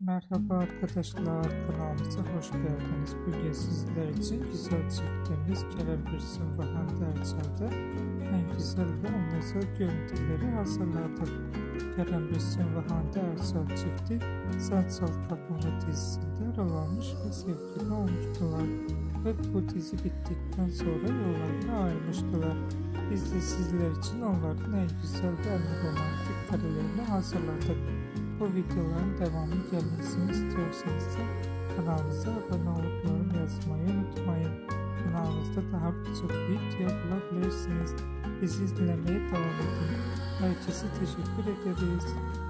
Merhaba arkadaşlar, kanalımıza hoş geldiniz. Bugün sizler için güzel çiftlerimiz Kerem Bürsin ve Hande Erçel'de en güzel ve en özel görüntüleri hazırladık. Kerem Bürsin ve Hande Erçel çifti Sen Çal Kapımı dizisinde rol almış ve sevgili olmuştular. Ve bu dizi bittikten sonra yollarına ayrılmıştılar. Biz de sizler için onların en güzel ve en romantik karelerini hazırladık. Bu videoların devamı gelmesini istiyorsanız da kanalımıza abone olup yorum yazmayı unutmayın. Kanalımızda daha birçok video bulabilirsiniz. Bizi izlemeye devam edin. Herkese teşekkür ederiz.